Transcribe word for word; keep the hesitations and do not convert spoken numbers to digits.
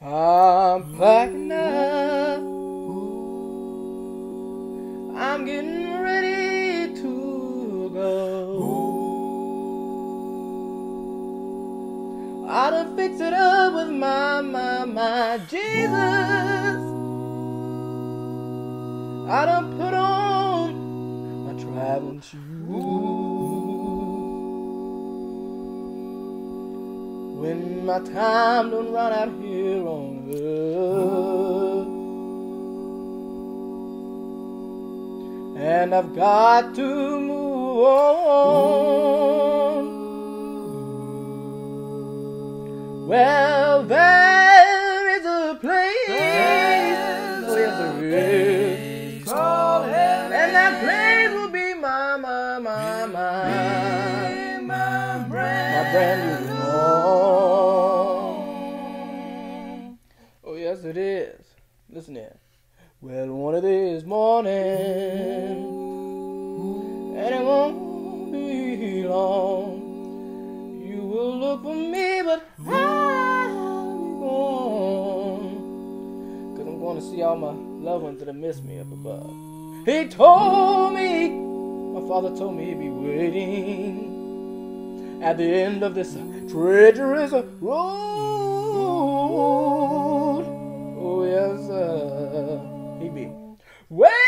I'm packing up. I'm getting ready to go. I done fixed it up with my, my, my Jesus. I done put on my traveling shoes. When my time done run out here on earth, and I've got to move on. Well, there is a place, There's oh, yes, a there is, place called heaven, and that place will be my, my, my, my, be my brand, my brand new home. Oh, yes, it is. Listen here. Well, one of these mornings, and it won't be long, you will look for me, but I'll be gone, 'cause I'm going to see all my loved ones that have missed me up above. He told me, my father told me he'd be waiting at the end of this treacherous road. Oh, yes, sir. He be waiting.